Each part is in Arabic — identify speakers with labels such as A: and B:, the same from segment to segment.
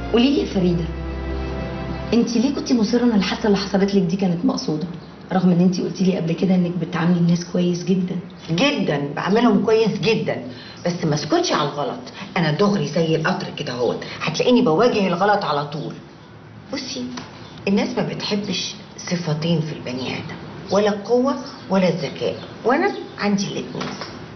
A: قولي لي يا فريده، انت ليه كنتي مصره ان الحادثه اللي حصلت لك دي كانت مقصوده، رغم ان انت قلتي لي قبل كده انك بتعاملي الناس كويس جدا؟
B: جدا، بعملهم كويس جدا، بس ما اسكتش على الغلط. انا دغري زي القطر كده اهوت، هتلاقيني بواجه الغلط على طول. بصي، الناس ما بتحبش صفتين في البني ادم، ولا القوه ولا الذكاء، وانا عندي الاتنين.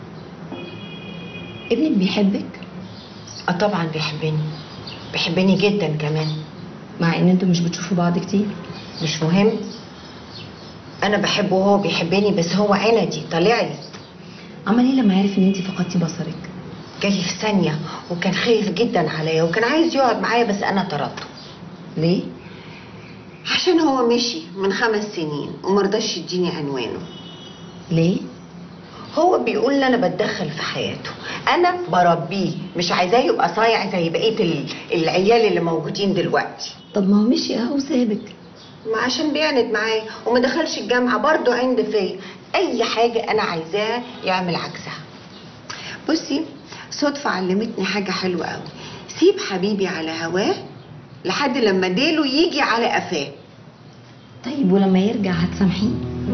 A: ابنك بيحبك؟
B: اه طبعا بيحبني جدا كمان.
A: مع ان انتوا مش بتشوفوا بعض كتير؟
B: مش مهم، انا بحبه وهو بيحبني، بس هو عندي طالع لي.
A: عمل ايه لما عرف ان انت فقدتي بصرك؟
B: جالي في ثانيه، وكان خايف جدا عليا، وكان عايز يقعد معايا، بس انا طردته.
A: ليه؟
B: عشان هو مشي من 5 سنين ومرضاش يديني عنوانه.
A: ليه؟
B: هو بيقول لي انا بتدخل في حياته، انا بربيه، مش عايزاه يبقى صايع زي بقيه العيال اللي موجودين دلوقتي.
A: طب ما هو مشي اهو وسابك.
B: ما عشان بيعند معايا وما دخلش الجامعه، برضه عند فيا. اي حاجه انا عايزاه يعمل عكسها. بصي، صدفه علمتني حاجه حلوه قوي. سيب حبيبي على هواه لحد لما ديله يجي على قفاه.
A: طيب ولما يرجع هتسامحيه؟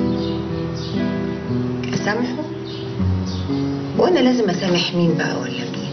B: اسامحه؟ وانا لازم اسامح مين بقى ولا مين؟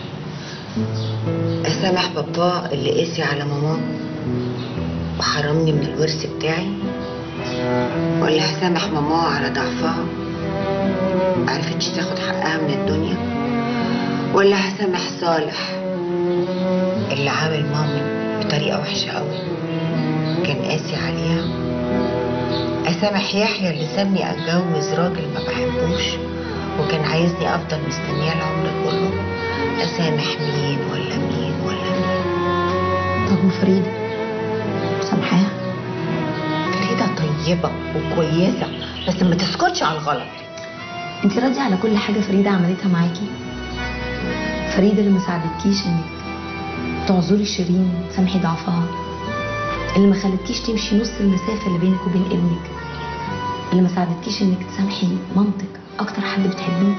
B: اسامح بابا اللي قاسي على ماما وحرمني من الورث بتاعي، ولا هسامح ماما على ضعفها معرفتش تاخد حقها من الدنيا، ولا هسامح صالح اللي عامل مامي بطريقه وحشه قوي كان قاسي عليها؟ اسامح يحيى اللي سابني اتجوز راجل ما بحبوش وكان عايزني افضل مستنياه العمر كله؟ اسامح مين ولا مين ولا مين؟
A: طب وفريده سامحاها؟
B: فريده طيبه وكويسه، بس ما تسكتش على الغلط.
A: انت راضيه على كل حاجه فريده عملتها معاكي؟ فريده اللي ما ساعدتكيش انك تعذري شيرين تسامحي ضعفها، اللي ما خلتكيش تمشي نص المسافه اللي بينك وبين ابنك، اللي ما ساعدتكيش انك تسامحي مامتك اكتر حد بتحبيه،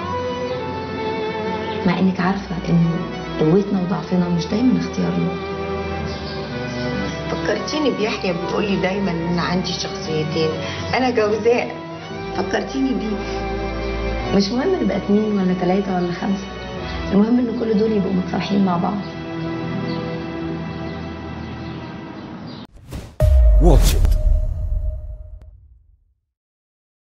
A: مع انك عارفه ان قوتنا وضعفنا مش دايما اختيارنا.
B: فكرتيني بيحيى بيقول لي دايما ان عندي شخصيتين، انا جوزاء. فكرتيني بيه.
A: مش مهم نبقى 2 ولا 3 ولا 5، المهم ان كل دول يبقوا متصالحين مع بعض.
C: Watch